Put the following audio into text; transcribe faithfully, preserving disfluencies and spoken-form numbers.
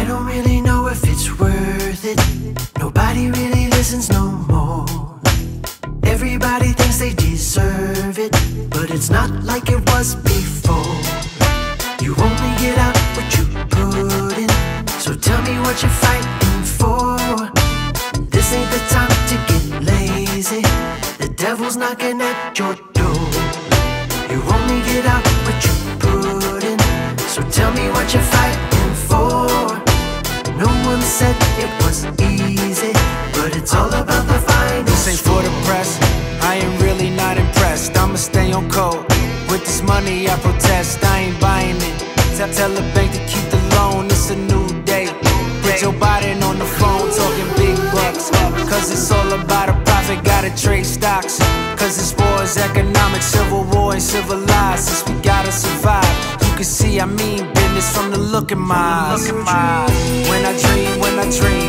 don't really know if it's worth it. Nobody really listens no more. Everybody thinks they deserve it, but it's not like it was before. You only get out what you put in, so tell me what you're fighting for. This ain't the time to get lazy. The devil's knocking at your door. You only get out what you put in, so tell me what you're fighting for. No one said it was easy, but it's all about the finest. This ain't for the press, I ain't really not impressed. I'ma stay on code, with this money I protest. I ain't buying it, tell, tell the bank to keep the loan. It's a new day, put your body on the phone, talking big bucks. Cause it's all about a profit, gotta trade stocks. Cause this war is economic, civil war ain't civilized. Since we gotta survive, you can see I mean business from the look in my eyes. When I dream, when I dream,